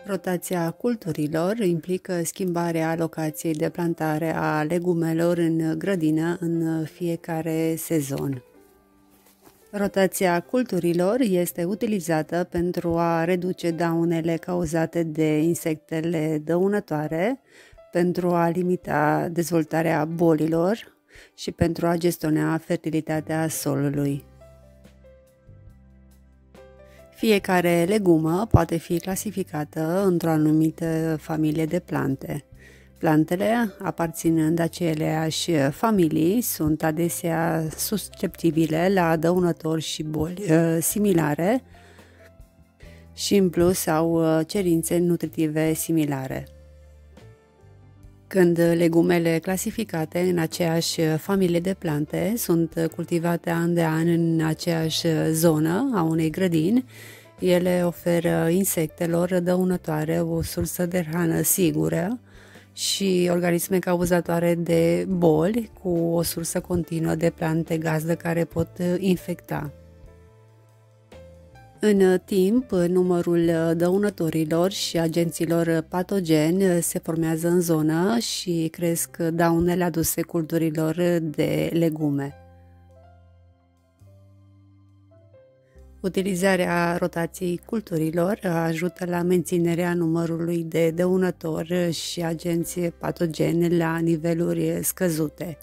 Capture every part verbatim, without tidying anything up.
Rotația culturilor implică schimbarea locației de plantare a legumelor în grădină în fiecare sezon. Rotația culturilor este utilizată pentru a reduce daunele cauzate de insectele dăunătoare, pentru a limita dezvoltarea bolilor și pentru a gestiona fertilitatea solului. Fiecare legumă poate fi clasificată într-o anumită familie de plante. Plantele, aparținând aceleași familii, sunt adesea susceptibile la dăunători și boli uh, similare și în plus au cerințe nutritive similare. Când legumele clasificate în aceeași familie de plante sunt cultivate an de an în aceeași zonă a unei grădini, ele oferă insectelor dăunătoare o sursă de hrană sigură și organisme cauzatoare de boli cu o sursă continuă de plante gazdă care pot infecta. În timp, numărul dăunătorilor și agenților patogeni se formează în zonă și cresc daunele aduse culturilor de legume. Utilizarea rotației culturilor ajută la menținerea numărului de dăunători și agenți patogeni la niveluri scăzute.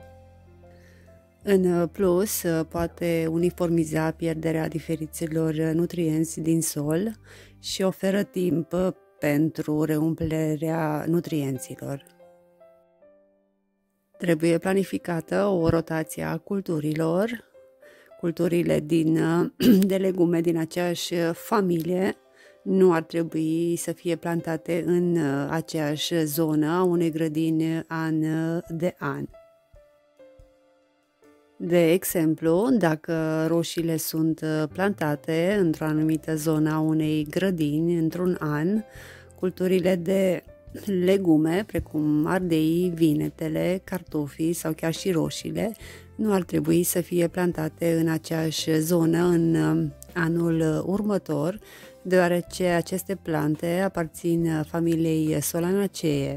În plus, poate uniformiza pierderea diferiților nutrienți din sol și oferă timp pentru reumplerea nutrienților. Trebuie planificată o rotație a culturilor. Culturile din, de legume din aceeași familie nu ar trebui să fie plantate în aceeași zonă a unei grădini an de an. De exemplu, dacă roșiile sunt plantate într-o anumită zonă a unei grădini într-un an, culturile de legume, precum ardeii, vinetele, cartofii sau chiar și roșiile, nu ar trebui să fie plantate în aceeași zonă în anul următor, deoarece aceste plante aparțin familiei Solanaceae.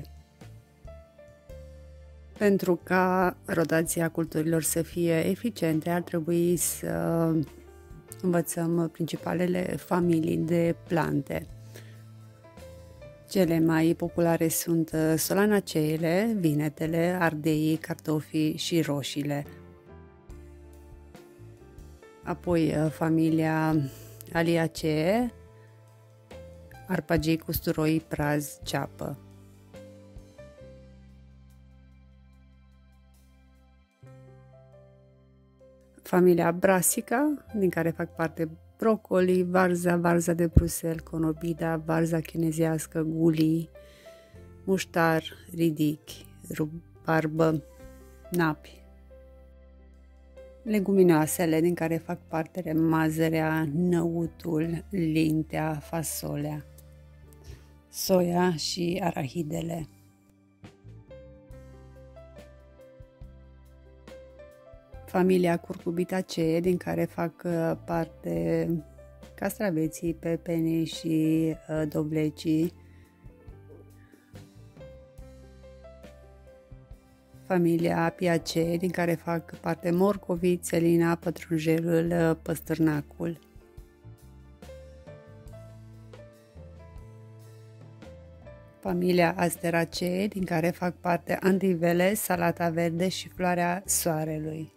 Pentru ca rotația culturilor să fie eficiente, ar trebui să învățăm principalele familii de plante. Cele mai populare sunt solanaceele, vinetele, ardeii, cartofii și roșiile. Apoi familia Aliaceae, arpagii, usturoi, praz, ceapă. Familia Brassica, din care fac parte brocoli, varza, varza de Bruxelles, conobida, varza chinezească, gulii, muștar, ridic, rubarbă, napi. Leguminoasele, din care fac parte mazărea, năutul, lintea, fasolea, soia și arahidele. Familia Cucurbitaceae, din care fac parte castraveții, pepenii și dovlecii. Familia Apiaceae, din care fac parte morcovii, țelina, pătrunjelul, păstârnacul. Familia Asteraceae, din care fac parte andivele, salata verde și floarea soarelui.